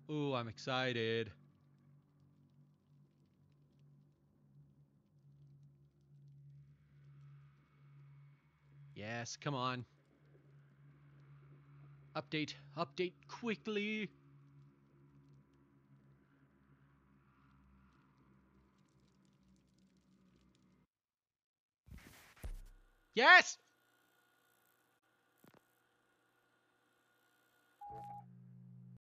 Ooh, I'm excited. Yes, come on. Update, update quickly. Yes!